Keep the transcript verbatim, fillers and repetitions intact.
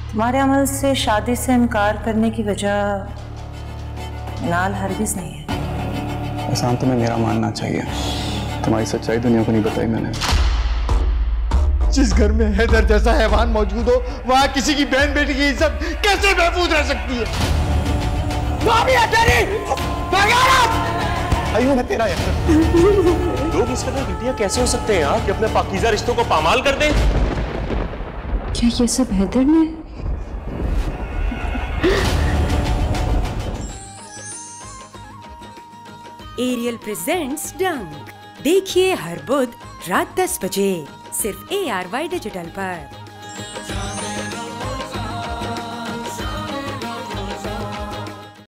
तुम्हारे अमल से शादी से इनकार करने की वजह नाल हरगिज नहीं है। एहसान तुम्हें मेरा मानना चाहिए, तुम्हारी सच्चाई दुनिया को नहीं बताई मैंने। जिस घर में हैदर जैसा हैवान मौजूद हो वहां किसी की बहन बेटी की इज्जत कैसे महफूज रह सकती है? आयु मैं तेरा यार। लोग इस कदर घटिया कैसे हो सकते हैं यार कि अपने पाकीज़ा रिश्तों को पामाल कर दें? क्या ये सब हैदर ने? एरियल प्रेजेंट्स डंक देखिए हर बुध रात दस बजे सिर्फ ए आर वाई डिजिटल पर।